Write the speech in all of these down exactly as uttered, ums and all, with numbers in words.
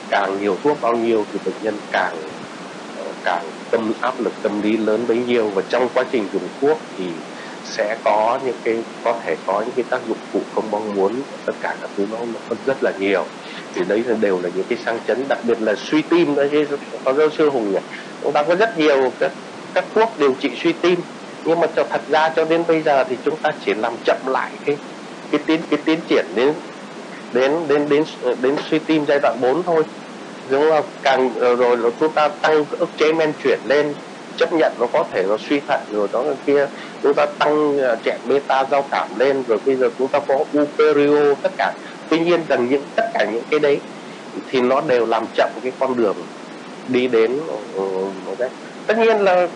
càng nhiều thuốc bao nhiêu thì bệnh nhân càng càng tâm áp lực tâm lý lớn bấy nhiêu, và trong quá trình dùng thuốc thì sẽ có những cái có thể có những cái tác dụng phụ không mong muốn, tất cả các thứ nó, nó rất là nhiều. Thì đấy là đều là những cái sang chấn, đặc biệt là suy tim đó chứ, có giáo sư Hùng nhỉ, chúng ta có rất nhiều các các thuốc điều trị suy tim, nhưng mà cho thật ra cho đến bây giờ thì chúng ta chỉ làm chậm lại cái cái tiến cái tiến triển đến đến đến đến đến suy tim giai đoạn bốn thôi, đúng không? Càng rồi là chúng ta tăng ức chế men chuyển lên, chấp nhận nó có thể nó suy thận rồi đó kia, chúng ta tăng chẹn beta giao cảm lên, rồi bây giờ chúng ta có uperio, tất cả. Tuy nhiên rằng những tất cả những cái đấy thì nó đều làm chậm cái con đường đi đến uh, đấy. Tất nhiên là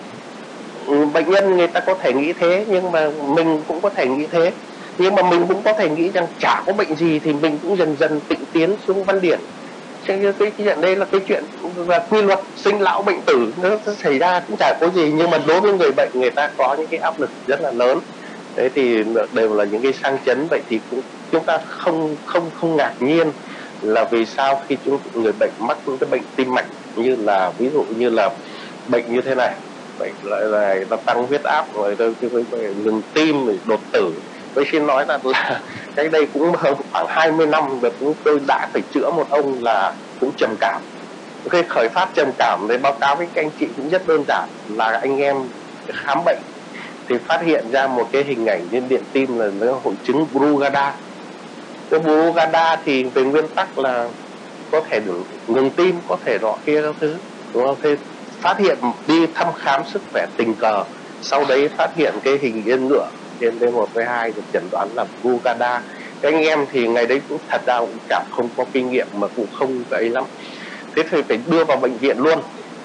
bệnh nhân người ta có thể nghĩ thế, nhưng mà mình cũng có thể nghĩ thế, nhưng mà mình cũng có thể nghĩ rằng chả có bệnh gì thì mình cũng dần dần tịnh tiến xuống văn điển. Cái, cái chuyện đây là cái chuyện là quy luật sinh lão bệnh tử, nó xảy ra cũng chả có gì, nhưng mà đối với người bệnh người ta có những cái áp lực rất là lớn. Thế thì đều là những cái sang chấn. Vậy thì cũng chúng ta không không không ngạc nhiên là vì sao khi chúng người bệnh mắc những cái bệnh tim mạch, như là ví dụ như là bệnh như thế này, bệnh lại là nó tăng huyết áp rồi ngừng tim rồi đột tử. Tôi xin nói là, là cách đây cũng khoảng hai mươi năm rồi chúng tôi đã phải chữa một ông là cũng trầm cảm. Cái khởi phát trầm cảm đấy báo cáo với các anh chị cũng rất đơn giản, là anh em khám bệnh thì phát hiện ra một cái hình ảnh trên điện tim là nó hội chứng Brugada. Cái Brugada thì về nguyên tắc là có thể ngừng tim, có thể nọ kia các thứ, đúng không? Thế phát hiện đi thăm khám sức khỏe tình cờ, sau đấy phát hiện cái hình yên ngựa trên D một V hai được chẩn đoán là Brugada. Các anh em thì ngày đấy cũng thật ra cũng cảm không có kinh nghiệm mà cũng không ấy lắm, thế thì phải đưa vào bệnh viện luôn,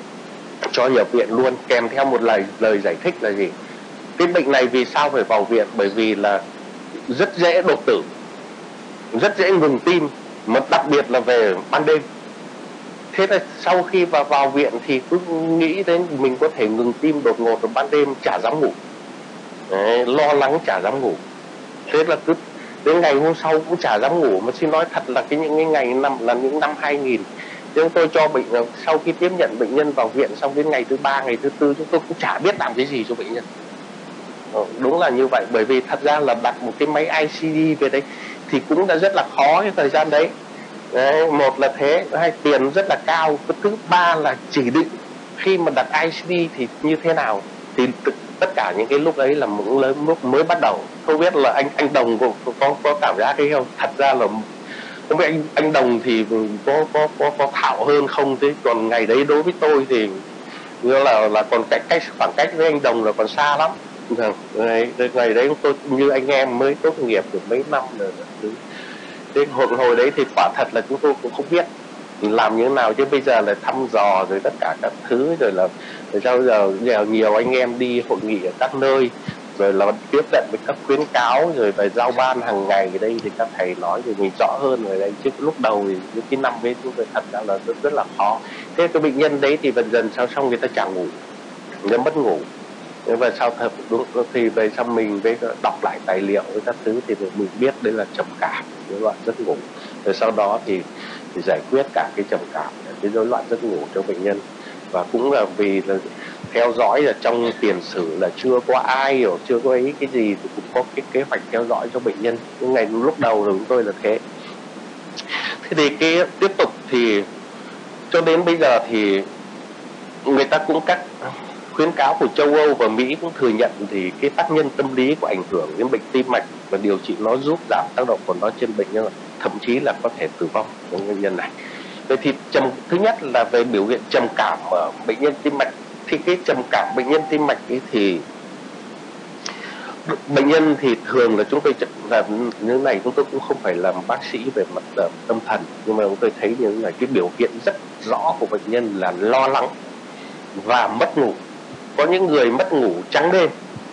cho nhập viện luôn, kèm theo một lời lời giải thích là gì? Cái bệnh này vì sao phải vào viện? Bởi vì là rất dễ đột tử, rất dễ ngừng tim, mà đặc biệt là về ban đêm. Thế là sau khi vào vào viện thì cứ nghĩ đến mình có thể ngừng tim đột ngột vào ban đêm, chả dám ngủ. Đấy, lo lắng chả dám ngủ. Thế là cứ đến ngày hôm sau cũng chả dám ngủ. Mà xin nói thật là cái những cái ngày năm là những năm hai nghìn, chúng tôi cho bệnh, sau khi tiếp nhận bệnh nhân vào viện, xong đến ngày thứ ba, ngày thứ tư chúng tôi cũng chả biết làm cái gì cho bệnh nhân. Đúng là như vậy, bởi vì thật ra là đặt một cái máy i xê đê về đấy thì cũng đã rất là khó cái thời gian đấy. Đấy, một là thế, hai tiền rất là cao, thứ ba là chỉ định khi mà đặt i xê đê thì như thế nào, thì tất cả những cái lúc ấy là một lớn lúc mới bắt đầu. Không biết là anh anh Đồng có có, có cảm giác đấy không? Thật ra là không biết anh anh Đồng thì có có có có thạo hơn không, thế còn ngày đấy đối với tôi thì như là là còn cách cách khoảng cách với anh Đồng là còn xa lắm. Ngày, ngày đấy tôi như anh em mới tốt nghiệp được mấy năm rồi. Thế hồi, hồi đấy thì quả thật là chúng tôi cũng không biết làm như thế nào, chứ bây giờ là thăm dò rồi tất cả các thứ, rồi là rồi sao giờ, giờ nhiều anh em đi hội nghị ở các nơi, rồi là tiếp cận với các khuyến cáo, rồi về giao ban hàng ngày ở đây thì các thầy nói thì mình rõ hơn rồi đấy, chứ lúc đầu thì những cái năm ấy chúng tôi thật ra là rất, rất là khó. Thế cái bệnh nhân đấy thì dần dần sau xong người ta chẳng ngủ, người ta mất ngủ. Và sau thật đúng thì về sau mình với đọc lại tài liệu với các thứ thì mình biết đây là trầm cảm, rối loạn giấc ngủ. Rồi sau đó thì, thì giải quyết cả cái trầm cảm, cái rối loạn giấc ngủ cho bệnh nhân. Và cũng là vì là theo dõi là trong tiền sử là chưa có ai hiểu, chưa có ấy cái gì thì cũng có cái kế hoạch theo dõi cho bệnh nhân. Nhưng ngày lúc đầu là chúng tôi là thế. Thế thì cái tiếp tục thì cho đến bây giờ thì người ta cũng cắt khuyến cáo của châu Âu và Mỹ cũng thừa nhận thì cái tác nhân tâm lý của ảnh hưởng đến bệnh tim mạch và điều trị nó giúp giảm tác động của nó trên bệnh nhân, thậm chí là có thể tử vong của nguyên nhân này. Vậy thì trầm thứ nhất là về biểu hiện trầm cảm ở bệnh nhân tim mạch, thì cái trầm cảm bệnh nhân tim mạch ấy thì bệnh nhân thì thường là chúng tôi là như này, chúng tôi cũng không phải làm bác sĩ về mặt uh, tâm thần, nhưng mà chúng tôi thấy như là cái biểu hiện rất rõ của bệnh nhân là lo lắng và mất ngủ. Có những người mất ngủ trắng đêm,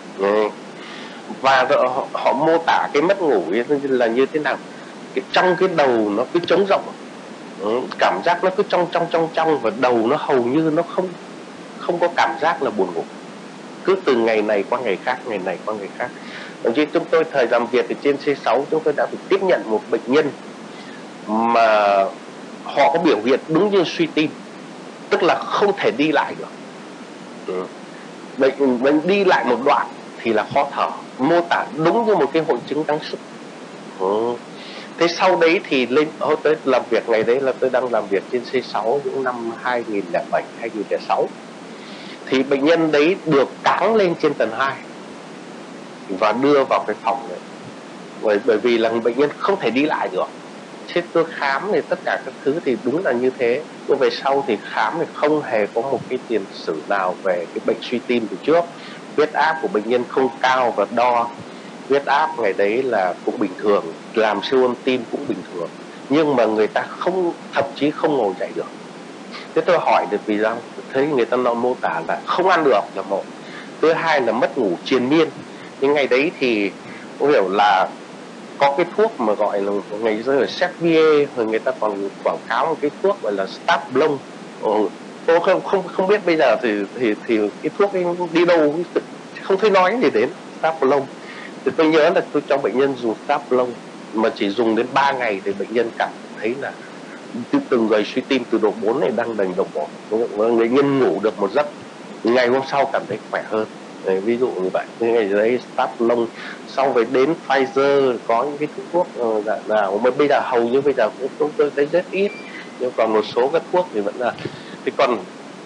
và họ, họ mô tả cái mất ngủ là như thế nào, cái trong cái đầu nó cứ trống rỗng, cảm giác nó cứ trong trong trong trong và đầu nó hầu như nó không không có cảm giác là buồn ngủ, cứ từ ngày này qua ngày khác, ngày này qua ngày khác. Đồng chí, chúng tôi thời làm việc ở trên C sáu chúng tôi đã phải tiếp nhận một bệnh nhân mà họ có biểu hiện đúng như suy tim, tức là không thể đi lại được. Ừ. Bệnh, bệnh đi lại một đoạn thì là khó thở, mô tả đúng như một cái hội chứng gắng sức. Ừ. Thế sau đấy thì lên hôm tới làm việc ngày đấy là tôi đang làm việc trên C sáu những năm hai nghìn lẻ bảy hai nghìn lẻ sáu, thì bệnh nhân đấy được cáng lên trên tầng hai và đưa vào cái phòng này, bởi, bởi vì là bệnh nhân không thể đi lại được. Thế tôi khám thì tất cả các thứ thì đúng là như thế. Nhưng về sau thì khám thì không hề có một cái tiền sử nào về cái bệnh suy tim từ trước. Huyết áp của bệnh nhân không cao và đo huyết áp ngày đấy là cũng bình thường, làm siêu âm tim cũng bình thường, nhưng mà người ta không, thậm chí không ngồi dậy được. Thế tôi hỏi được vì sao, thấy người ta nó mô tả là không ăn được là một, thứ hai là mất ngủ triền miên. Nhưng ngày đấy thì có hiểu là có cái thuốc mà gọi là ngày xưa là Servier, rồi người ta còn quảng cáo một cái thuốc gọi là Stablon. Ừ. Tôi không không không biết bây giờ thì thì thì cái thuốc ấy đi đâu không thấy nói gì đến Stablon. Thì tôi nhớ là tôi cho bệnh nhân dùng Stablon mà chỉ dùng đến ba ngày thì bệnh nhân cảm thấy là từng người suy tim từ độ bốn này đang đành độ một, người nhân ngủ được một giấc, ngày hôm sau cảm thấy khỏe hơn. Đấy, ví dụ như vậy. Ngày đấy Stablon, sau với đến Pfizer có những cái thuốc uh, dạng nào mà bây giờ hầu như bây giờ cũng chúng tôi thấy rất ít, nhưng còn một số các thuốc thì vẫn là. Thì còn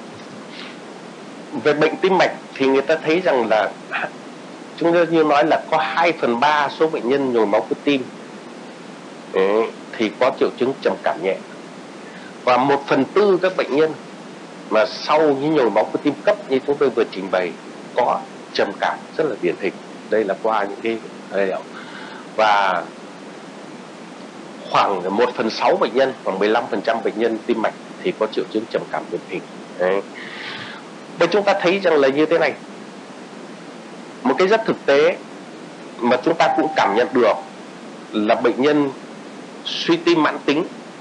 về bệnh tim mạch thì người ta thấy rằng là chúng tôi như nói là có hai phần ba số bệnh nhân nhồi máu cơ tim đấy, thì có triệu chứng trầm cảm nhẹ, và một phần tư các bệnh nhân mà sau những nhồi máu cơ tim cấp như chúng tôi vừa trình bày có trầm cảm rất là điển hình. Đây là qua những cái tài liệu. Và khoảng một phần sáu bệnh nhân, khoảng mười lăm phần trăm bệnh nhân tim mạch thì có triệu chứng trầm cảm điển hình. Đấy. Và chúng ta thấy rằng là như thế này, một cái rất thực tế mà chúng ta cũng cảm nhận được là bệnh nhân suy tim mãn tính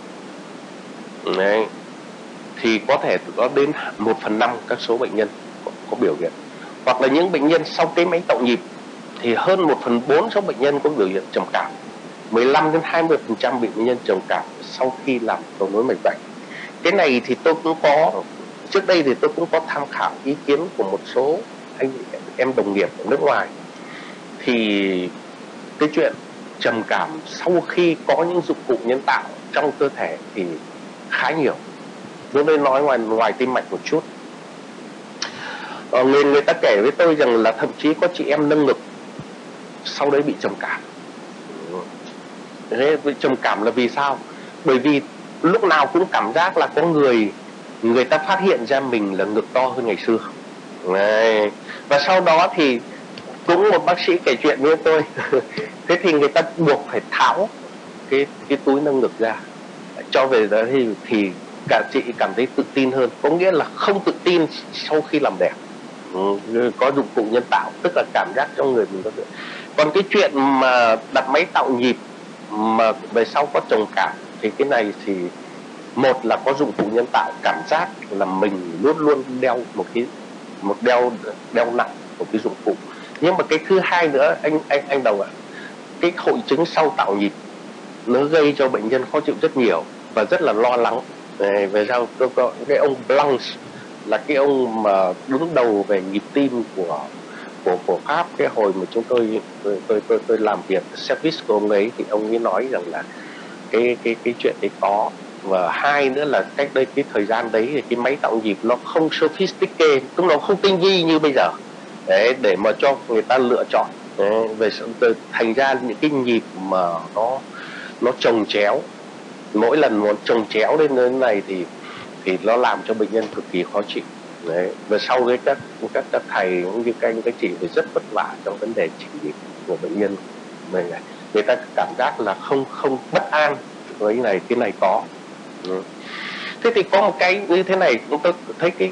đấy, thì có thể có đến một phần năm các số bệnh nhân có, có biểu hiện, hoặc là những bệnh nhân sau cái máy tạo nhịp thì hơn một phần bốn số bệnh nhân có biểu hiện trầm cảm, mười lăm đến hai mươi phần trăm bệnh nhân trầm cảm sau khi làm cầu nối mạch vành. Cái này thì tôi cũng có, trước đây thì tôi cũng có tham khảo ý kiến của một số anh em đồng nghiệp ở nước ngoài, thì cái chuyện trầm cảm sau khi có những dụng cụ nhân tạo trong cơ thể thì khá nhiều. Tôi đây nói ngoài ngoài tim mạch một chút, ờ, người người ta kể với tôi rằng là thậm chí có chị em nâng ngực sau đấy bị trầm cảm. Thế trầm cảm là vì sao? Bởi vì lúc nào cũng cảm giác là có người người ta phát hiện ra mình là ngực to hơn ngày xưa. Này. Và sau đó thì cũng một bác sĩ kể chuyện với tôi. Thế thì người ta buộc phải tháo cái cái túi nâng ngực ra, cho về đó thì thì cả chị cảm thấy tự tin hơn. Có nghĩa là không tự tin sau khi làm đẹp. Ừ, có dụng cụ nhân tạo, tức là cảm giác trong người mình có được. Còn cái chuyện mà đặt máy tạo nhịp mà về sau có trầm cảm thì cái này thì một là có dụng cụ nhân tạo, cảm giác là mình luôn luôn đeo một cái một đeo đeo nặng một cái dụng cụ. Nhưng mà cái thứ hai nữa anh anh anh Đồng ạ, cái hội chứng sau tạo nhịp nó gây cho bệnh nhân khó chịu rất nhiều và rất là lo lắng. Về, về sau tôi có cái ông Blanc là cái ông mà đứng đầu về nhịp tim của của của Pháp, cái hồi mà chúng tôi tôi tôi tôi, tôi làm việc service của ông ấy, thì ông ấy nói rằng là cái cái cái chuyện đấy có. Và hai nữa là cách đây cái thời gian đấy thì cái máy tạo nhịp nó không sophisticated, tức nó không tinh vi như bây giờ đấy, để mà cho người ta lựa chọn đấy, về thành ra những cái nhịp mà nó nó chồng chéo, mỗi lần nó chồng chéo lên như thế này thì thì nó làm cho bệnh nhân cực kỳ khó chịu đấy. Và sau đấy các các các thầy cũng như các anh các chị phải rất vất vả trong vấn đề chỉnh nhịp của bệnh nhân mình này. Người ta cảm giác là không không bất an với cái này, cái này có. Ừ. Thế thì có một cái như thế này, chúng tôi thấy cái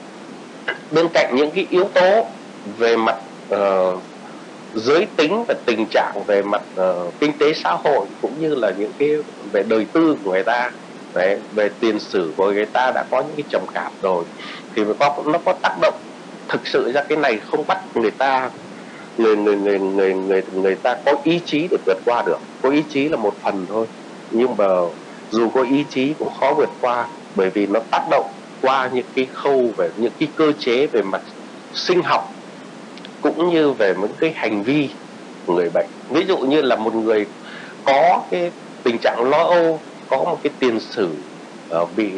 bên cạnh những cái yếu tố về mặt uh, giới tính và tình trạng về mặt uh, kinh tế xã hội, cũng như là những cái về đời tư của người ta đấy, về tiền sử của người ta đã có những cái trầm cảm rồi, thì có nó có tác động thực sự ra. Cái này không bắt người ta người người người người người người ta có ý chí để vượt qua được. Có ý chí là một phần thôi, nhưng mà dù có ý chí cũng khó vượt qua, bởi vì nó tác động qua những cái khâu về những cái cơ chế về mặt sinh học cũng như về những cái hành vi của người bệnh. Ví dụ như là một người có cái tình trạng lo âu, có một cái tiền sử uh, bị,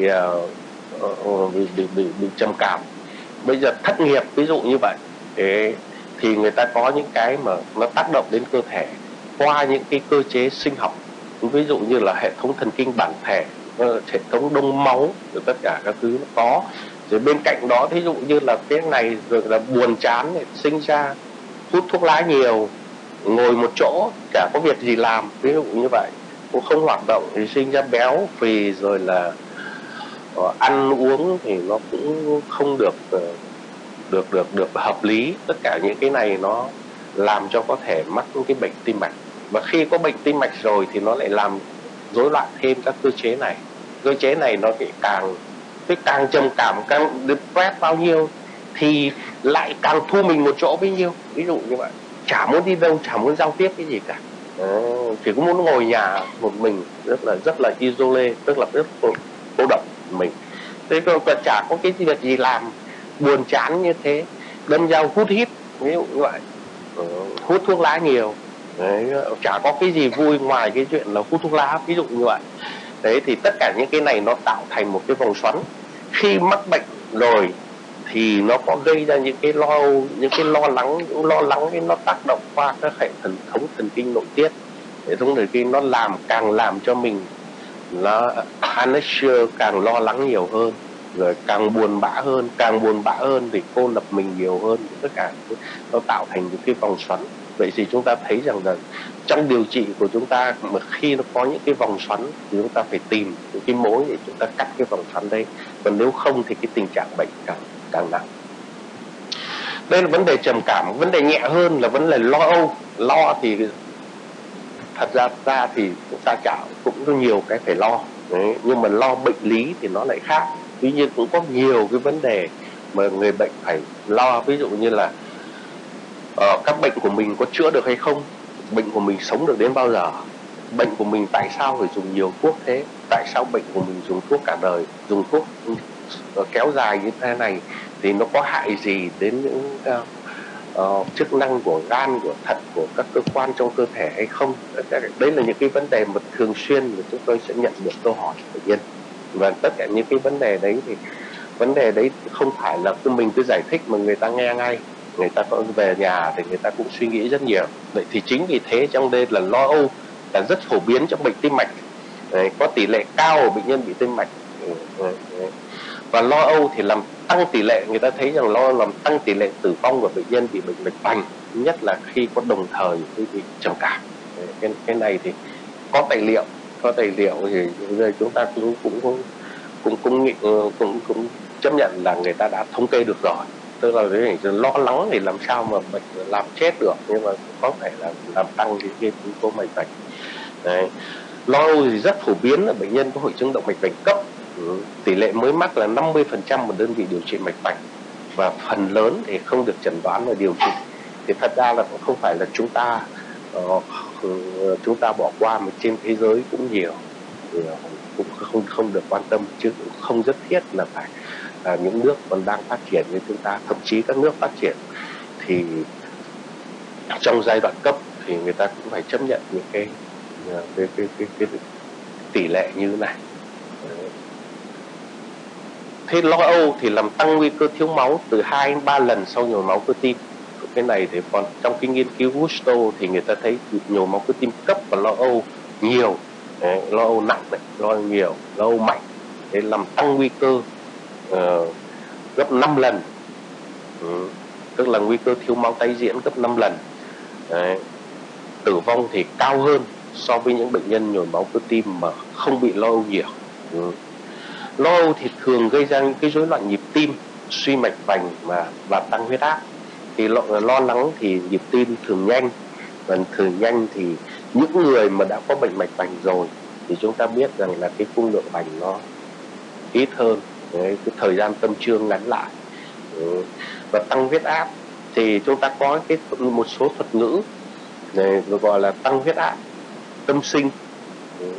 uh, uh, bị, bị, bị bị trầm cảm, bây giờ thất nghiệp ví dụ như vậy, thế thì người ta có những cái mà nó tác động đến cơ thể qua những cái cơ chế sinh học, ví dụ như là hệ thống thần kinh bản thể, hệ thống đông máu, rồi tất cả các thứ nó có. Rồi bên cạnh đó ví dụ như là cái này rồi là buồn chán này, sinh ra hút thuốc lá nhiều, ngồi một chỗ chả có việc gì làm, ví dụ như vậy, cũng không hoạt động thì sinh ra béo phì, rồi là uh, ăn uống thì nó cũng không được uh, được được được hợp lý. Tất cả những cái này nó làm cho có thể mắc cái bệnh tim mạch, và khi có bệnh tim mạch rồi thì nó lại làm rối loạn thêm các cơ chế này. Cơ chế này nó thì càng cái càng trầm cảm, càng depressed bao nhiêu thì lại càng thu mình một chỗ bấy nhiêu, ví dụ như vậy, chả muốn đi đâu, chả muốn giao tiếp cái gì cả, à, chỉ có muốn ngồi nhà một mình, rất là rất là isolate, tức là rất cô, cô độc mình. Thế còn chả có cái việc gì làm, buồn chán như thế, đâm ra hút hít, ví dụ như vậy, ừ, hút thuốc lá nhiều. Đấy, chả có cái gì vui ngoài cái chuyện là hút thuốc lá, ví dụ như vậy. Đấy thì tất cả những cái này nó tạo thành một cái vòng xoắn. Khi mắc bệnh rồi thì nó có gây ra những cái lo những cái lo lắng, những lo lắng cái nó tác động qua các hệ thần thống thần kinh nội tiết. Hệ thống thần kinh nó làm càng làm cho mình nó anxious, càng lo lắng nhiều hơn, rồi càng buồn bã hơn, càng buồn bã hơn thì cô lập mình nhiều hơn, tất cả nó tạo thành một cái vòng xoắn. Vậy thì chúng ta thấy rằng là trong điều trị của chúng ta mà khi nó có những cái vòng xoắn thì chúng ta phải tìm những cái mối để chúng ta cắt cái vòng xoắn đấy, còn nếu không thì cái tình trạng bệnh càng càng nặng. Đây là vấn đề trầm cảm. Vấn đề nhẹ hơn là vấn đề lo âu. Lo thì thật ra ra thì chúng ta chả cũng có nhiều cái phải lo. Đấy, nhưng mà lo bệnh lý thì nó lại khác. Tuy nhiên cũng có nhiều cái vấn đề mà người bệnh phải lo, ví dụ như là uh, các bệnh của mình có chữa được hay không, bệnh của mình sống được đến bao giờ, bệnh của mình tại sao phải dùng nhiều thuốc thế, tại sao bệnh của mình dùng thuốc cả đời, dùng thuốc uh, kéo dài như thế này thì nó có hại gì đến những uh, uh, chức năng của gan, của thận, của các cơ quan trong cơ thể hay không. Đấy là những cái vấn đề mà thường xuyên mà chúng tôi sẽ nhận được câu hỏi của bệnh nhân, và tất cả những cái vấn đề đấy thì vấn đề đấy không phải là cứ mình cứ giải thích mà người ta nghe ngay, người ta có về nhà thì người ta cũng suy nghĩ rất nhiều. Vậy thì chính vì thế trong đây là lo âu là rất phổ biến trong bệnh tim mạch. Đấy, có tỷ lệ cao ở bệnh nhân bị tim mạch. Đấy, đấy. Và lo âu thì làm tăng tỷ lệ, người ta thấy rằng lo âu làm tăng tỷ lệ tử vong của bệnh nhân bị bệnh mạch vành, nhất là khi có đồng thời với bị trầm cảm. Đấy, cái, cái này thì có tài liệu, có tài liệu thì chúng ta cũng cũng cũng cũng cũng, cũng, cũng, cũng chấp nhận là người ta đã thống kê được rồi. Tức là cái lo lắng thì làm sao mà bệnh làm chết được, nhưng mà có thể là làm tăng cái cái yếu tố mạch vành. Đấy. Lo âu thì rất phổ biến ở bệnh nhân có hội chứng động mạch vành cấp. Ừ. Tỷ lệ mới mắc là năm mươi phần trăm một đơn vị điều trị mạch vành, và phần lớn thì không được chẩn đoán và điều trị. Thì thật ra là cũng không phải là chúng ta uh, chúng ta bỏ qua, mà trên thế giới cũng nhiều, thì cũng không không được quan tâm, chứ cũng không nhất thiết là phải là những nước còn đang phát triển như chúng ta. Thậm chí các nước phát triển thì trong giai đoạn cấp thì người ta cũng phải chấp nhận những cái cái, cái, cái, cái tỷ lệ như thế này. Thế lo âu thì làm tăng nguy cơ thiếu máu từ hai đến ba lần sau nhồi máu cơ tim. Cái này thì còn trong cái nghiên cứu Gusto thì người ta thấy nhồi máu cơ tim cấp và lo âu nhiều, đấy, lo âu nặng đấy, lo âu nhiều, lo âu mạnh, để làm tăng nguy cơ uh, gấp năm lần. Ừ. Tức là nguy cơ thiếu máu tái diễn gấp năm lần. Đấy. Tử vong thì cao hơn so với những bệnh nhân nhồi máu cơ tim mà không bị lo âu nhiều. Ừ. Lo âu thì thường gây ra những cái rối loạn nhịp tim, suy mạch vành mà và tăng huyết áp. Thì lo, lo lắng thì nhịp tim thường nhanh, và thường nhanh thì những người mà đã có bệnh mạch vành rồi thì chúng ta biết rằng là cái cung lượng vành nó ít hơn. Đấy, cái thời gian tâm trương ngắn lại. Ừ. Và tăng huyết áp thì chúng ta có cái một số thuật ngữ này gọi là tăng huyết áp tâm sinh. Ừ.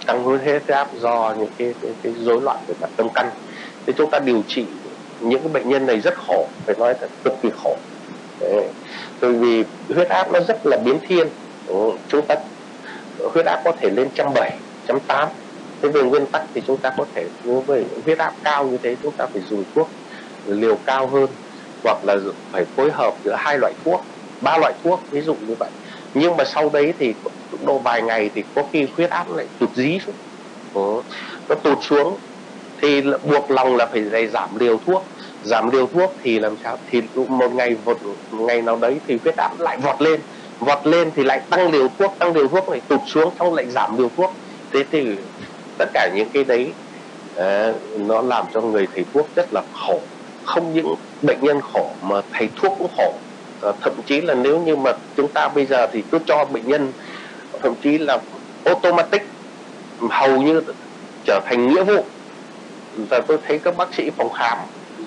tăng huyết áp do những cái, cái, cái rối loạn về mặt tâm căn. Thì chúng ta điều trị những cái bệnh nhân này rất khổ, phải nói là cực kỳ khổ. Đấy. Bởi vì huyết áp nó rất là biến thiên. Đấy. Chúng ta huyết áp có thể lên trăm bảy, trăm tám. Thế về nguyên tắc thì chúng ta có thể, với huyết áp cao như thế chúng ta phải dùng thuốc liều cao hơn, hoặc là phải phối hợp giữa hai loại thuốc, ba loại thuốc ví dụ như vậy. Nhưng mà sau đấy thì độ vài ngày thì có khi huyết áp lại tụt dí xuống. Đó. Nó tụt xuống thì buộc lòng là phải giảm liều thuốc. Giảm liều thuốc thì làm sao? Thì một ngày một ngày nào đấy thì huyết áp lại vọt lên, vọt lên thì lại tăng liều thuốc, tăng liều thuốc lại tụt xuống, xong lại giảm liều thuốc. Thế thì tất cả những cái đấy à, nó làm cho người thầy thuốc rất là khổ. Không những bệnh nhân khổ mà thầy thuốc cũng khổ. À, thậm chí là nếu như mà chúng ta bây giờ thì cứ cho bệnh nhân thậm chí là automatic, hầu như trở thành nghĩa vụ. Và tôi thấy các bác sĩ phòng khám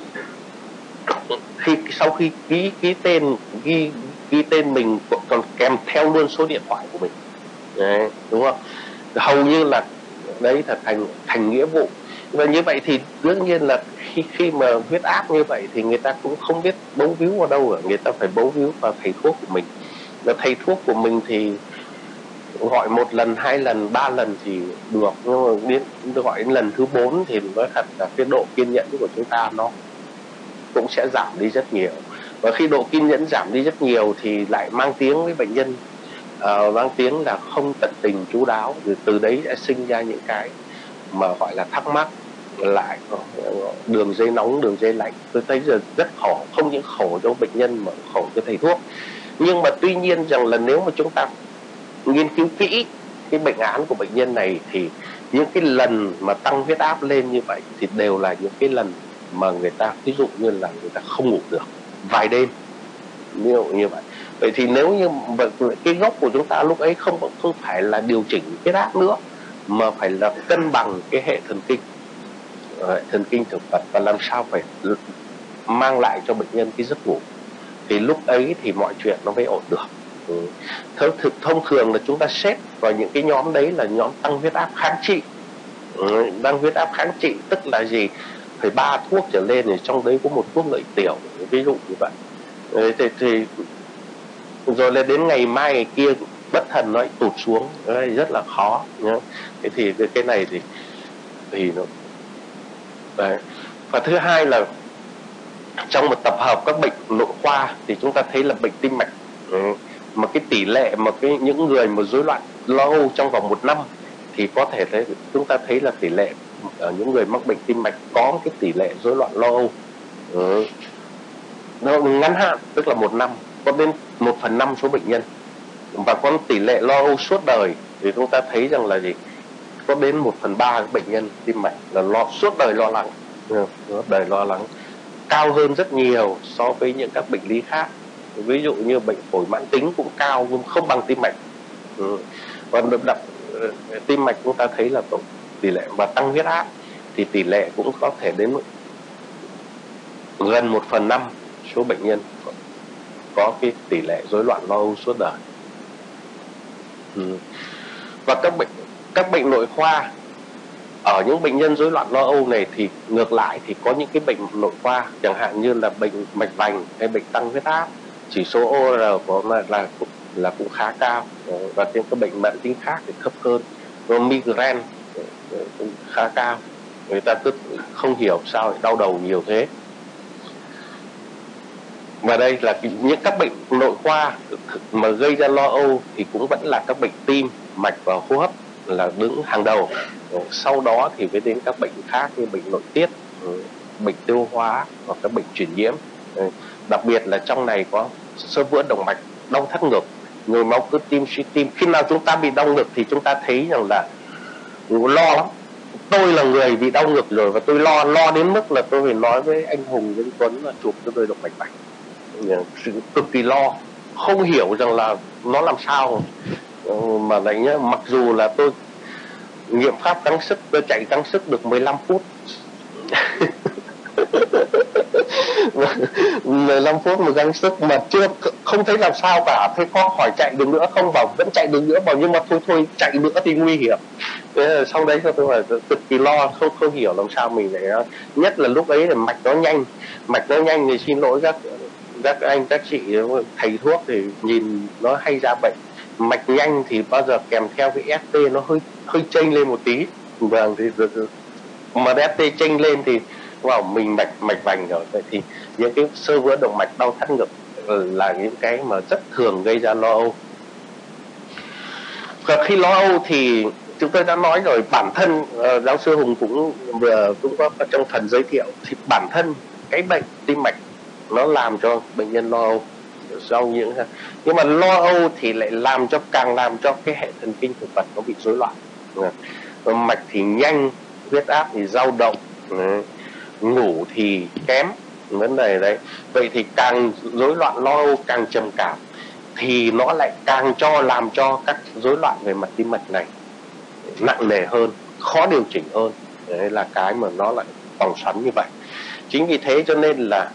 khi sau khi ký ký tên ghi ghi tên mình còn kèm theo luôn số điện thoại của mình. Đấy, đúng không? Hầu như là đấy là thành thành nghĩa vụ. Và như vậy thì đương nhiên là khi khi mà huyết áp như vậy thì người ta cũng không biết bấu víu vào đâu cả, người ta phải bấu víu vào thầy thuốc của mình. Và thầy thuốc của mình thì gọi một lần, hai lần, ba lần thì được, nhưng mà đến gọi đến lần thứ bốn thì nói thật là cái độ kiên nhẫn của chúng ta nó cũng sẽ giảm đi rất nhiều. Và khi độ kiên nhẫn giảm đi rất nhiều thì lại mang tiếng với bệnh nhân, uh, mang tiếng là không tận tình chú đáo, rồi từ đấy sẽ sinh ra những cái mà gọi là thắc mắc, lại đường dây nóng, đường dây lạnh. Tôi thấy giờ rất khổ, không những khổ cho bệnh nhân mà khổ cho thầy thuốc. Nhưng mà tuy nhiên rằng là nếu mà chúng ta nghiên cứu kỹ cái bệnh án của bệnh nhân này thì những cái lần mà tăng huyết áp lên như vậy thì đều là những cái lần mà người ta ví dụ như là người ta không ngủ được vài đêm, ví dụ như vậy. Vậy thì nếu như cái gốc của chúng ta lúc ấy không không phải là điều chỉnh huyết áp nữa, mà phải là cân bằng cái hệ thần kinh, hệ thần kinh thực vật, và làm sao phải mang lại cho bệnh nhân cái giấc ngủ, thì lúc ấy thì mọi chuyện nó mới ổn được. Ừ. Thực thông thường là chúng ta xếp vào những cái nhóm đấy là nhóm tăng huyết áp kháng trị. Ừ. Tăng huyết áp kháng trị tức là gì? Phải ba thuốc trở lên, thì trong đấy có một thuốc lợi tiểu, ví dụ như vậy. Ừ. Thì, thì rồi là đến ngày mai ngày kia bất thần nó lại tụt xuống, đấy, rất là khó nhá. Thế thì cái này thì thì nó đấy. Và thứ hai là trong một tập hợp các bệnh nội khoa thì chúng ta thấy là bệnh tim mạch, ừ, mà cái tỷ lệ mà cái những người mà rối loạn lo âu trong vòng một năm thì có thể thấy chúng ta thấy là tỷ lệ ở những người mắc bệnh tim mạch có cái tỷ lệ rối loạn lo âu, ừ, nó ngắn hạn tức là một năm có đến một phần năm số bệnh nhân. Và có tỷ lệ lo âu suốt đời thì chúng ta thấy rằng là gì, có đến một phần ba bệnh nhân tim mạch là lo suốt đời lo lắng, suốt đời lo lắng, cao hơn rất nhiều so với những các bệnh lý khác. Ví dụ như bệnh phổi mãn tính cũng cao nhưng không bằng tim mạch. Ừ. Và đặt tim mạch chúng ta thấy là tổng tỷ lệ, và tăng huyết áp thì tỷ lệ cũng có thể đến gần một phần năm số bệnh nhân có cái tỷ lệ rối loạn lo âu suốt đời. Ừ. Và các bệnh các bệnh nội khoa ở những bệnh nhân rối loạn lo âu này thì ngược lại thì có những cái bệnh nội khoa chẳng hạn như là bệnh mạch vành hay bệnh tăng huyết áp, chỉ số o rờ của là là là cũng khá cao, và những các bệnh mãn tính khác thì thấp hơn. Rồi migraine cũng khá cao, người ta cứ không hiểu sao lại đau đầu nhiều thế. Và đây là những các bệnh nội khoa mà gây ra lo âu thì cũng vẫn là các bệnh tim, mạch và hô hấp là đứng hàng đầu. Sau đó thì mới đến các bệnh khác như bệnh nội tiết, bệnh tiêu hóa hoặc các bệnh truyền nhiễm. Đặc biệt là trong này có xơ vữa động mạch, đau thắt ngực, nhồi máu cơ tim, suy tim. Khi nào chúng ta bị đau ngực thì chúng ta thấy rằng là lo lắm. Tôi là người bị đau ngực rồi và tôi lo lo đến mức là tôi phải nói với anh Hùng với anh Tuấn là chụp cho tôi động mạch vành, cực kỳ lo, không hiểu rằng là nó làm sao mà lại nhá. Mặc dù là tôi nghiệm pháp gắng sức, tôi chạy gắng sức được mười lăm phút mười lăm phút mà gắng sức mà chưa không thấy làm sao cả. Thế có khỏi chạy được nữa không, vào vẫn chạy được nữa vào, nhưng mà thôi thôi chạy nữa thì nguy hiểm. Thế là sau đấy tôi phải cực kỳ lo, không không hiểu làm sao mình lại, nhất là lúc ấy là mạch nó nhanh, mạch nó nhanh thì xin lỗi các các anh các chị thầy thuốc thì nhìn nó hay ra bệnh. Mạch nhanh thì bao giờ kèm theo cái ét tê nó hơi hơi chênh lên một tí. Vâng, thì mà ét tê chênh lên thì wow, mình mạch mạch vành rồi. Vậy thì những cái xơ vữa động mạch, đau thắt ngực là những cái mà rất thường gây ra lo âu. Và khi lo âu thì chúng tôi đã nói rồi, bản thân uh, giáo sư Hùng cũng vừa cũng có trong phần giới thiệu, thì bản thân cái bệnh tim mạch nó làm cho bệnh nhân lo âu sau những, nhưng mà lo âu thì lại làm cho càng làm cho cái hệ thần kinh thực vật nó bị rối loạn. Mạch thì nhanh, huyết áp thì dao động, ngủ thì kém, vấn đề đấy. Vậy thì càng rối loạn lo âu, càng trầm cảm thì nó lại càng cho làm cho các rối loạn về mặt tim mạch này nặng nề hơn, khó điều chỉnh hơn. Đấy là cái mà nó lại vòng xoắn như vậy. Chính vì thế cho nên là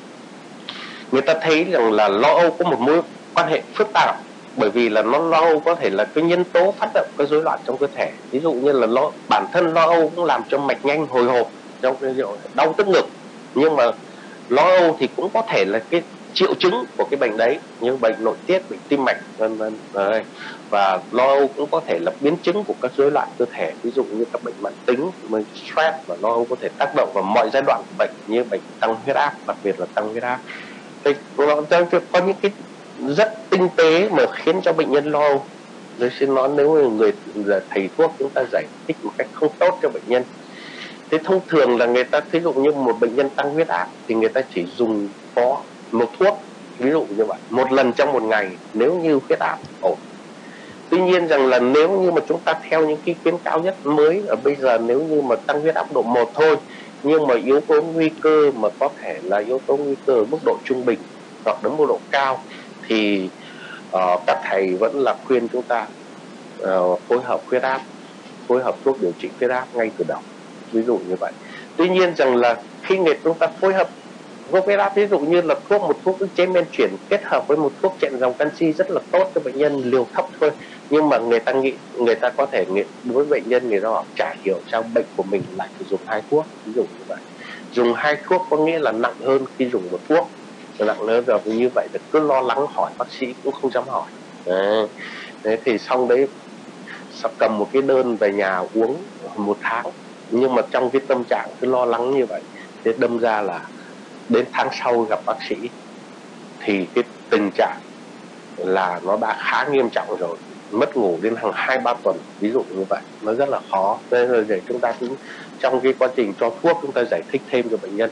người ta thấy rằng là lo âu có một mối quan hệ phức tạp, bởi vì là nó lo âu có thể là cái nhân tố phát động cái rối loạn trong cơ thể. Ví dụ như là lo bản thân lo âu cũng làm cho mạch nhanh hồi hộp, trong cái đau tức ngực, nhưng mà lo âu thì cũng có thể là cái triệu chứng của cái bệnh đấy, như bệnh nội tiết, bệnh tim mạch vân vân. Và lo âu cũng có thể là biến chứng của các rối loạn cơ thể, ví dụ như các bệnh mãn tính, bệnh stress, và lo âu có thể tác động vào mọi giai đoạn của bệnh, như bệnh tăng huyết áp, đặc biệt là tăng huyết áp. Thì nó có những cái rất tinh tế mà khiến cho bệnh nhân lo âu. Tôi xin nói, nếu người là thầy thuốc chúng ta giải thích một cách không tốt cho bệnh nhân. Thế thông thường là người ta, ví dụ như một bệnh nhân tăng huyết áp thì người ta chỉ dùng có một thuốc, ví dụ như vậy, một lần trong một ngày nếu như huyết áp ổn. Tuy nhiên rằng là nếu như mà chúng ta theo những cái khuyến cáo nhất mới ở bây giờ, nếu như mà tăng huyết áp độ một thôi, nhưng mà yếu tố nguy cơ mà có thể là yếu tố nguy cơ ở mức độ trung bình hoặc đến mức độ cao, thì uh, các thầy vẫn là khuyên chúng ta uh, phối hợp huyết áp, phối hợp thuốc điều trị huyết áp ngay từ đầu, ví dụ như vậy. Tuy nhiên rằng là khi người chúng ta phối hợp thuốc huyết áp, ví dụ như là thuốc một thuốc ức chế men chuyển kết hợp với một thuốc chặn dòng canxi rất là tốt cho bệnh nhân, liều thấp thôi, nhưng mà người ta nghĩ, người ta có thể nghĩ đối với bệnh nhân, người ta họ chả hiểu sao bệnh của mình lại phải dùng hai thuốc, ví dụ như vậy. Dùng hai thuốc có nghĩa là nặng hơn khi dùng một thuốc, nặng hơn rồi như vậy thì cứ lo lắng hỏi bác sĩ cũng không dám hỏi. Đấy, đấy thì xong đấy sắp cầm một cái đơn về nhà uống một tháng, nhưng mà trong cái tâm trạng cứ lo lắng như vậy, thế đâm ra là đến tháng sau gặp bác sĩ thì cái tình trạng là nó đã khá nghiêm trọng rồi, mất ngủ đến hàng hai ba tuần, ví dụ như vậy, nó rất là khó. Nên là để chúng ta cũng trong cái quá trình cho thuốc chúng ta giải thích thêm cho bệnh nhân.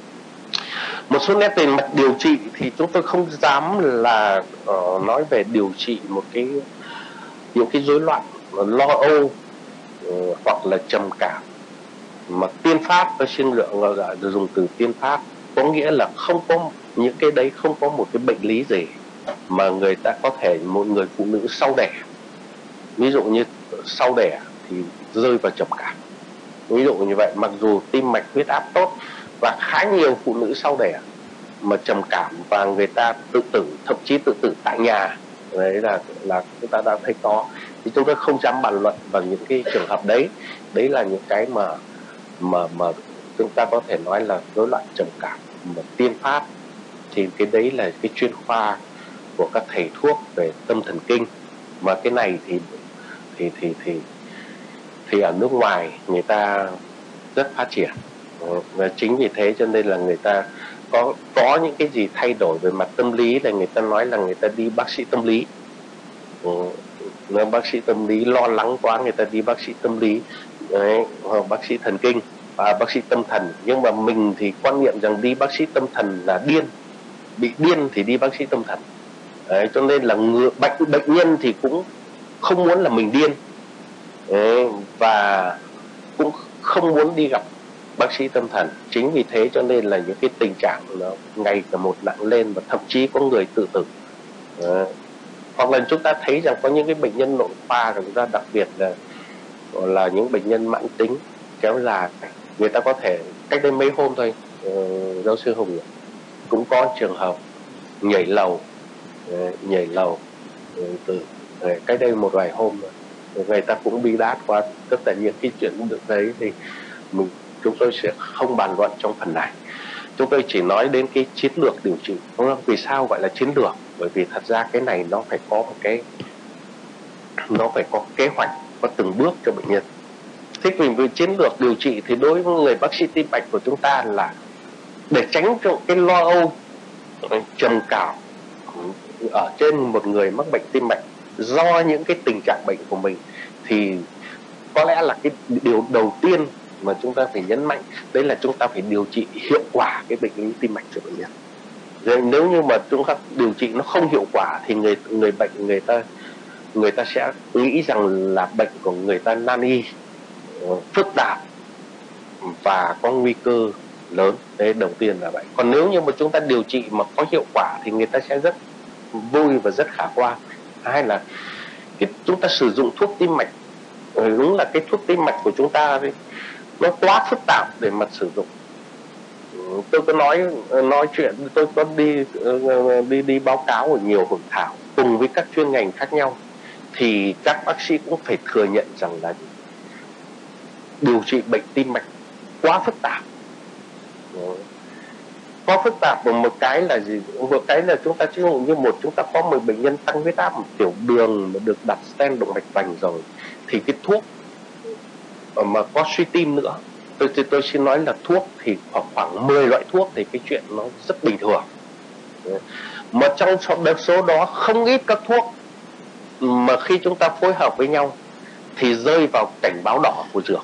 Một số nét về mặt điều trị thì chúng tôi không dám là uh, nói về điều trị một cái những cái rối loạn lo âu uh, hoặc là trầm cảm mà tiên phát. Tôi xin lượng là dùng từ tiên phát, có nghĩa là không có những cái đấy, không có một cái bệnh lý gì mà người ta có thể, một người phụ nữ sau đẻ, ví dụ như sau đẻ thì rơi vào trầm cảm, ví dụ như vậy, mặc dù tim mạch huyết áp tốt, và khá nhiều phụ nữ sau đẻ mà trầm cảm và người ta tự tử, thậm chí tự tử tại nhà. Đấy là là chúng ta đã thấy có, thì chúng ta không dám bàn luận vào những cái trường hợp đấy. Đấy là những cái mà mà mà chúng ta có thể nói là rối loạn trầm cảm mà tiên phát, thì cái đấy là cái chuyên khoa của các thầy thuốc về tâm thần kinh, mà cái này thì thì thì thì thì ở nước ngoài người ta rất phát triển. Và chính vì thế cho nên là người ta có có những cái gì thay đổi về mặt tâm lý là người ta nói là người ta đi bác sĩ tâm lý. Ừ, bác sĩ tâm lý lo lắng quá, người ta đi bác sĩ tâm lý. Đấy, hoặc bác sĩ thần kinh và bác sĩ tâm thần. Nhưng mà mình thì quan niệm rằng đi bác sĩ tâm thần là điên, bị điên thì đi bác sĩ tâm thần. Đấy, cho nên là người, bệnh, bệnh nhân thì cũng không muốn là mình điên. Đấy, và cũng không muốn đi gặp bác sĩ tâm thần. Chính vì thế cho nên là những cái tình trạng nó ngày cả một nặng lên, và thậm chí có người tự tử. Đấy. Hoặc là chúng ta thấy rằng có những cái bệnh nhân nội khoa của chúng ta, đặc biệt là là những bệnh nhân mãn tính kéo dài, người ta có thể cách đây mấy hôm thôi, uh, giáo sư Hùng cũng có trường hợp nhảy lầu, uh, nhảy lầu uh, từ uh, cách đây một vài hôm rồi. người ta cũng bi đát quá. Tất cả những cái chuyện được đấy thì mình chúng tôi sẽ không bàn luận trong phần này. Chúng tôi chỉ nói đến cái chiến lược điều trị, đúng không? Vì sao gọi là chiến lược? Bởi vì thật ra cái này nó phải có một cái nó phải có kế hoạch, có từng bước cho bệnh nhân. Thế vì chiến lược điều trị thì đối với người bác sĩ tim mạch của chúng ta là để tránh cho cái lo âu trầm cảm ở trên một người mắc bệnh tim mạch do những cái tình trạng bệnh của mình, thì có lẽ là cái điều đầu tiên mà chúng ta phải nhấn mạnh đấy là chúng ta phải điều trị hiệu quả cái bệnh lý tim mạch cho bệnh nhân. Rồi nếu như mà chúng ta điều trị nó không hiệu quả thì người người bệnh người ta người ta sẽ nghĩ rằng là bệnh của người ta nan y, phức tạp và có nguy cơ lớn. Đấy, đầu tiên là vậy. Còn nếu như mà chúng ta điều trị mà có hiệu quả thì người ta sẽ rất vui và rất khả quan. Hai là cái chúng ta sử dụng thuốc tim mạch, đúng là cái thuốc tim mạch của chúng ta đấy, nó quá phức tạp để mà sử dụng. Tôi có nói nói chuyện, tôi có đi đi đi báo cáo ở nhiều hội thảo cùng với các chuyên ngành khác nhau, thì các bác sĩ cũng phải thừa nhận rằng là điều trị bệnh tim mạch quá phức tạp. Quá phức tạp của một cái là gì? Một cái là chúng ta ví dụ như một chúng ta có một bệnh nhân tăng huyết áp, một tiểu đường mà được đặt stent động mạch vành rồi, thì cái thuốc mà có suy tim nữa, tôi tôi, tôi xin nói là thuốc thì khoảng khoảng mười loại thuốc thì cái chuyện nó rất bình thường. Mà trong số đó không ít các thuốc mà khi chúng ta phối hợp với nhau thì rơi vào cảnh báo đỏ của dược.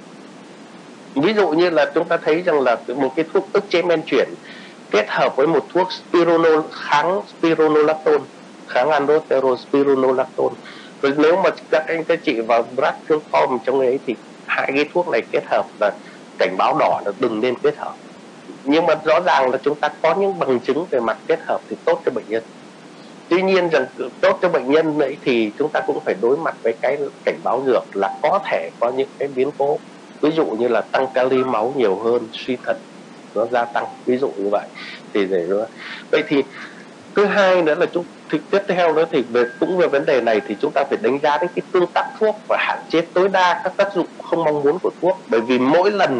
Ví dụ như là chúng ta thấy rằng là một cái thuốc ức chế men chuyển kết hợp với một thuốc spironol, kháng spironolactone, kháng aldosterone spironolactone. Rồi nếu mà các anh các chị vào platform trong ấy thì hai cái thuốc này kết hợp là cảnh báo đỏ là đừng nên kết hợp. Nhưng mà rõ ràng là chúng ta có những bằng chứng về mặt kết hợp thì tốt cho bệnh nhân. Tuy nhiên rằng tốt cho bệnh nhân ấy thì chúng ta cũng phải đối mặt với cái cảnh báo dược là có thể có những cái biến cố, ví dụ như là tăng kali máu nhiều hơn, suy thận nó gia tăng, ví dụ như vậy. Thì để nữa vậy thì thứ hai nữa là chúng thì tiếp theo đó thì về cũng về vấn đề này thì chúng ta phải đánh giá đến cái tương tác thuốc và hạn chế tối đa các tác dụng không mong muốn của thuốc. Bởi vì mỗi lần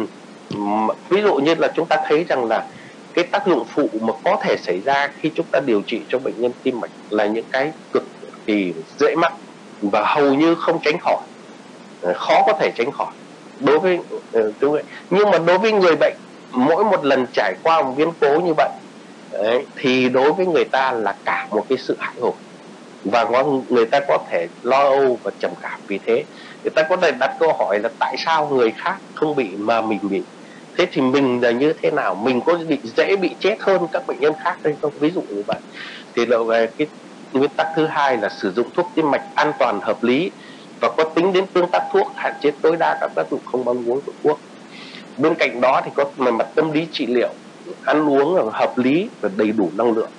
ví dụ như là chúng ta thấy rằng là cái tác dụng phụ mà có thể xảy ra khi chúng ta điều trị cho bệnh nhân tim mạch là những cái cực kỳ dễ mắc và hầu như không tránh khỏi, khó có thể tránh khỏi đối với uh, nhưng mà đối với người bệnh mỗi một lần trải qua một biến cố như vậy đấy, thì đối với người ta là cả một cái sự hãi hùng và người ta có thể lo âu và trầm cảm. Vì thế người ta có thể đặt câu hỏi là tại sao người khác không bị mà mình bị, thế thì mình là như thế nào, mình có bị dễ bị chết hơn các bệnh nhân khác hay không, ví dụ như vậy. Thì là về cái nguyên tắc thứ hai là sử dụng thuốc tim mạch an toàn, hợp lý và có tính đến tương tác thuốc, hạn chế tối đa các tác dụng không mong muốn của thuốc. Bên cạnh đó thì có về mặt tâm lý trị liệu, ăn uống hợp lý và đầy đủ năng lượng.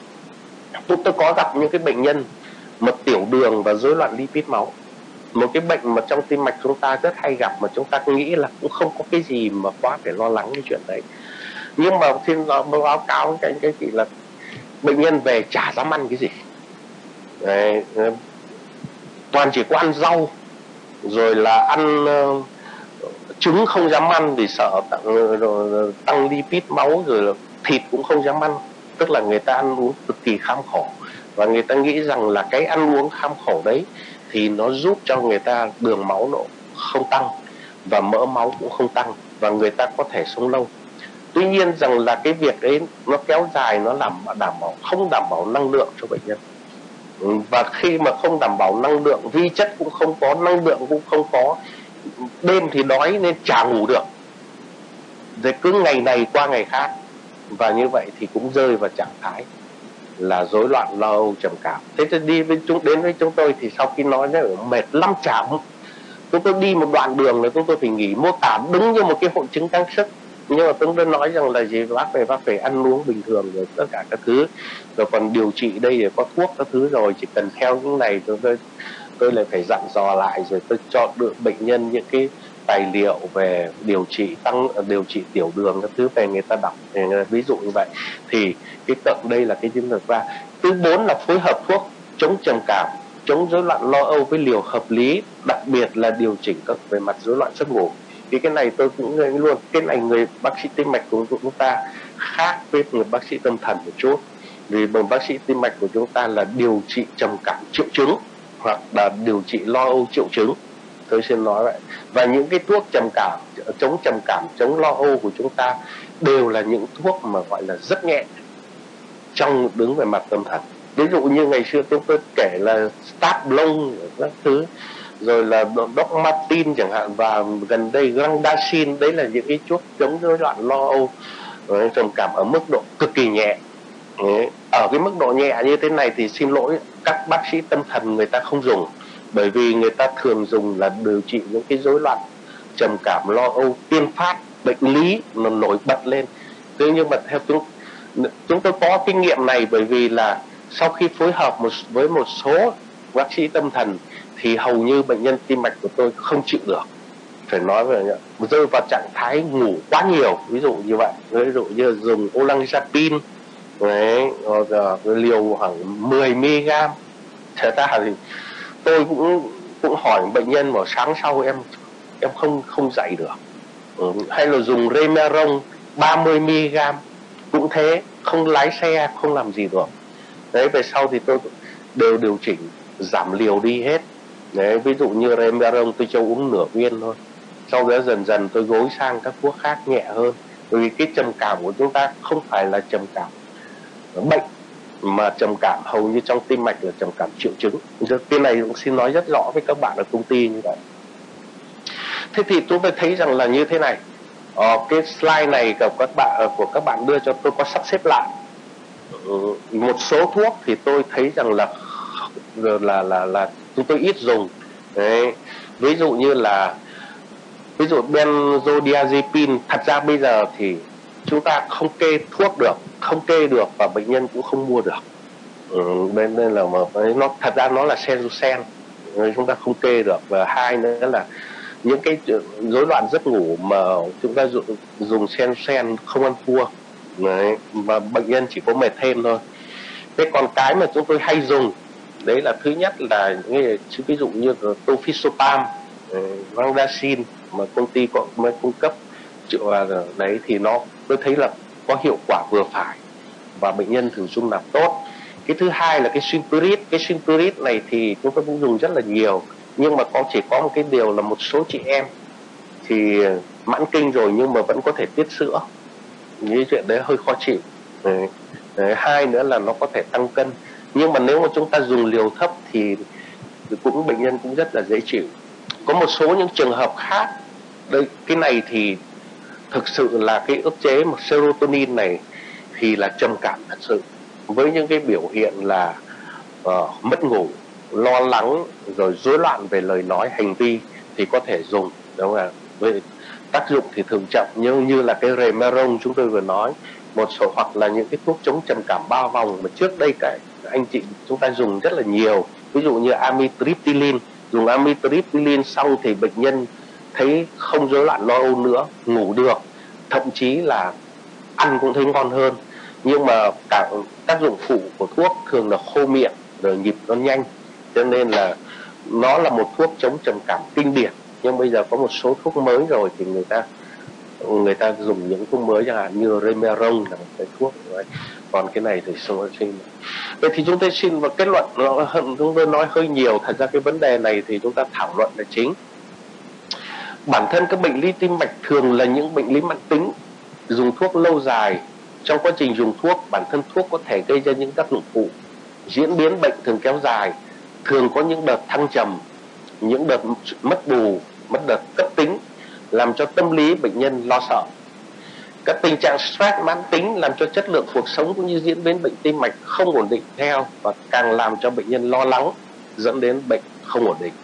Tôi, tôi có gặp những cái bệnh nhân mà tiểu đường và rối loạn lipid máu, một cái bệnh mà trong tim mạch chúng ta rất hay gặp mà chúng ta nghĩ là cũng không có cái gì mà quá phải lo lắng cái chuyện đấy. Nhưng mà xin báo cáo với các anh chị là bệnh nhân về chả dám ăn cái gì đấy, toàn chỉ có ăn rau, rồi là ăn uh, trứng không dám ăn vì sợ tăng, rồi, tăng lipid máu, rồi là thịt cũng không dám ăn. Tức là người ta ăn uống cực kỳ kham khổ và người ta nghĩ rằng là cái ăn uống kham khổ đấy thì nó giúp cho người ta đường máu nó không tăng và mỡ máu cũng không tăng và người ta có thể sống lâu. Tuy nhiên rằng là cái việc ấy nó kéo dài, nó làm đảm bảo không đảm bảo năng lượng cho bệnh nhân. Và khi mà không đảm bảo năng lượng, vi chất cũng không có, năng lượng cũng không có, đêm thì đói nên chả ngủ được, rồi cứ ngày này qua ngày khác, và như vậy thì cũng rơi vào trạng thái là rối loạn lo âu trầm cảm. Thế thì đi với chúng đến với chúng tôi thì sau khi nói nó mệt lắm chạm, chúng tôi đi một đoạn đường là chúng tôi phải nghỉ, mô tả đứng như một cái hội chứng căng sức. Nhưng mà tôi nói rằng là gì, bác phải bác phải ăn uống bình thường rồi tất cả các thứ, rồi còn điều trị đây thì có thuốc các thứ rồi, chỉ cần theo những này tôi tôi, tôi lại phải dặn dò lại, rồi tôi cho được bệnh nhân những cái tài liệu về điều trị tăng điều trị tiểu đường các thứ về người ta đọc, ví dụ như vậy. Thì cái cận đây là cái chiến lược ba. Thứ bốn là phối hợp thuốc chống trầm cảm, chống rối loạn lo âu với liều hợp lý, đặc biệt là điều chỉnh các về mặt rối loạn giấc ngủ. Thì cái này tôi cũng nói luôn, cái này người bác sĩ tim mạch của chúng ta khác với người bác sĩ tâm thần một chút. Vì bằng bác sĩ tim mạch của chúng ta là điều trị trầm cảm triệu chứng hoặc là điều trị lo âu triệu chứng, tôi xin nói vậy. Và những cái thuốc trầm cảm, chống trầm cảm, chống lo âu của chúng ta đều là những thuốc mà gọi là rất nhẹ trong đứng về mặt tâm thần. Ví dụ như ngày xưa tôi, tôi kể là Stablon các thứ, rồi là Doc Martin chẳng hạn, và gần đây Grandacin, đấy là những cái thuốc chống rối loạn lo âu trầm cảm ở mức độ cực kỳ nhẹ. Ở cái mức độ nhẹ như thế này thì xin lỗi các bác sĩ tâm thần người ta không dùng, bởi vì người ta thường dùng là điều trị những cái rối loạn trầm cảm lo âu tiên phát, bệnh lý nó nổi bật lên. Thế nhưng mà theo chúng chúng tôi có kinh nghiệm này, bởi vì là sau khi phối hợp một, với một số bác sĩ tâm thần thì hầu như bệnh nhân tim mạch của tôi không chịu được, phải nói về rơi vào trạng thái ngủ quá nhiều, ví dụ như vậy. Ví dụ như dùng olanzapine đấy, liều khoảng mười mi li gam. Thật ra thì tôi cũng cũng hỏi bệnh nhân vào sáng sau em em không không dậy được. Ừ, hay là dùng Remeron ba mươi mi li gam cũng thế, không lái xe, không làm gì được. Đấy, về sau thì tôi đều điều chỉnh giảm liều đi hết. Đấy, ví dụ như Remeron tôi cho uống nửa viên thôi, sau đó dần dần tôi gối sang các thuốc khác nhẹ hơn. Bởi vì cái trầm cảm của chúng ta không phải là trầm cảm bệnh, mà trầm cảm hầu như trong tim mạch là trầm cảm triệu chứng. Cái này cũng xin nói rất rõ với các bạn ở công ty như vậy. Thế thì chúng tôi thấy rằng là như thế này, ờ, cái slide này của các bạn của các bạn đưa cho tôi có sắp xếp lại. Ừ, một số thuốc thì tôi thấy rằng là là là là chúng tôi ít dùng. Đấy, ví dụ như là ví dụ benzodiazepine, thật ra bây giờ thì chúng ta không kê thuốc được, không kê được và bệnh nhân cũng không mua được. Ừ, nên là mà nó thật ra nó là Sensusen, chúng ta không kê được. Và hai nữa là những cái rối loạn giấc ngủ mà chúng ta dùng, dùng Sensusen không ăn thua. Đấy, mà bệnh nhân chỉ có mệt thêm thôi. Thế còn cái mà chúng tôi hay dùng đấy là thứ nhất là ví dụ như Tofisopam, Grandacin mà công ty có mới cung cấp đấy, thì nó tôi thấy là có hiệu quả vừa phải và bệnh nhân thường dung nạp tốt. Cái thứ hai là cái Synpirit. Cái Synpirit này thì chúng tôi cũng dùng rất là nhiều, nhưng mà có chỉ có một cái điều là một số chị em thì mãn kinh rồi nhưng mà vẫn có thể tiết sữa, như chuyện đấy hơi khó chịu. Đấy. Đấy. Hai nữa là nó có thể tăng cân, nhưng mà nếu mà chúng ta dùng liều thấp thì cũng bệnh nhân cũng rất là dễ chịu. Có một số những trường hợp khác, đây cái này thì thực sự là cái ức chế một serotonin này thì là trầm cảm thật sự, với những cái biểu hiện là uh, mất ngủ, lo lắng, rồi rối loạn về lời nói hành vi thì có thể dùng, đúng không ạ? Với tác dụng thì thường chậm, như như là cái Remeron chúng tôi vừa nói, một số hoặc là những cái thuốc chống trầm cảm ba vòng mà trước đây cả anh chị chúng ta dùng rất là nhiều, ví dụ như amitriptyline. Dùng amitriptyline xong thì bệnh nhân thấy không rối loạn lo âu nữa, ngủ được, thậm chí là ăn cũng thấy ngon hơn. Nhưng mà cả tác dụng phụ của thuốc thường là khô miệng, rồi nhịp nó nhanh, cho nên là nó là một thuốc chống trầm cảm kinh điển. Nhưng bây giờ có một số thuốc mới rồi thì người ta người ta dùng những thuốc mới, chẳng hạn như Remeron là một cái thuốc đấy. Còn cái này thì xin vậy thì chúng tôi xin vào kết luận, nó chúng tôi nói hơi nhiều. Thật ra cái vấn đề này thì chúng ta thảo luận là chính. Bản thân các bệnh lý tim mạch thường là những bệnh lý mãn tính, dùng thuốc lâu dài. Trong quá trình dùng thuốc, bản thân thuốc có thể gây ra những tác dụng phụ, diễn biến bệnh thường kéo dài, thường có những đợt thăng trầm, những đợt mất bù, mất đợt cấp tính, làm cho tâm lý bệnh nhân lo sợ. Các tình trạng stress mãn tính làm cho chất lượng cuộc sống cũng như diễn biến bệnh tim mạch không ổn định theo, và càng làm cho bệnh nhân lo lắng, dẫn đến bệnh không ổn định.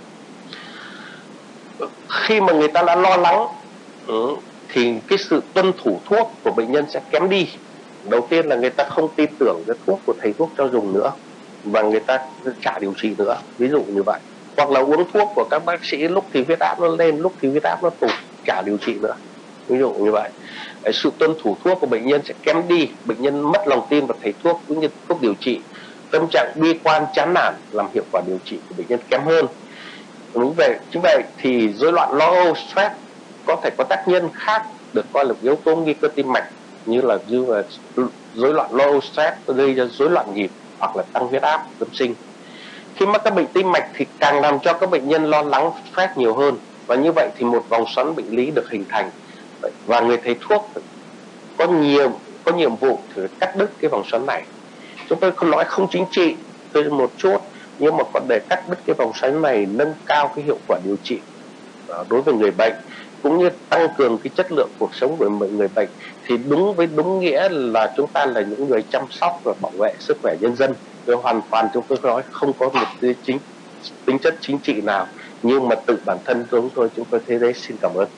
Khi mà người ta đã lo lắng thì cái sự tuân thủ thuốc của bệnh nhân sẽ kém đi. Đầu tiên là người ta không tin tưởng cái thuốc của thầy thuốc cho dùng nữa, và người ta chả điều trị nữa, ví dụ như vậy. Hoặc là uống thuốc của các bác sĩ lúc thì huyết áp nó lên, lúc thì huyết áp nó tụt, chả điều trị nữa, ví dụ như vậy. Cái sự tuân thủ thuốc của bệnh nhân sẽ kém đi, bệnh nhân mất lòng tin vào thầy thuốc cũng như thuốc điều trị. tâm trạng bi quan chán nản làm hiệu quả điều trị của bệnh nhân kém hơn. Đúng vậy, chính vậy thì rối loạn lo âu stress có thể có tác nhân khác được coi là yếu tố nguy cơ tim mạch, như là như là rối loạn lo âu stress gây ra rối loạn nhịp hoặc là tăng huyết áp tâm sinh. Khi mắc các bệnh tim mạch thì càng làm cho các bệnh nhân lo lắng stress nhiều hơn, và như vậy thì một vòng xoắn bệnh lý được hình thành, và người thầy thuốc có nhiều có nhiệm vụ thử cắt đứt cái vòng xoắn này. Chúng tôi không nói không chính trị tôi một chút, nhưng mà còn để cắt đứt cái vòng xoắn này, nâng cao cái hiệu quả điều trị đối với người bệnh, cũng như tăng cường cái chất lượng cuộc sống của người bệnh, thì đúng với đúng nghĩa là chúng ta là những người chăm sóc và bảo vệ sức khỏe nhân dân. Tôi hoàn toàn chúng tôi nói không có một chính tính chất chính trị nào, nhưng mà tự bản thân chúng tôi chúng tôi thế đấy. Xin cảm ơn.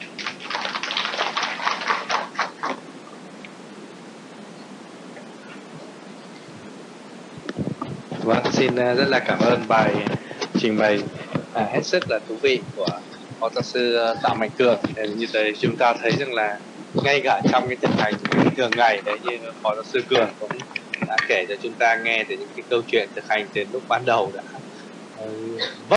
Vâng, xin rất là cảm ơn bài trình bày à, hết sức là thú vị của phó giáo sư Tạ Mạnh Cường. Như thế chúng ta thấy rằng là ngay cả trong cái thực hành thường ngày đấy, như phó giáo sư Cường cũng đã kể cho chúng ta nghe từ những cái câu chuyện thực hành từ lúc ban đầu đã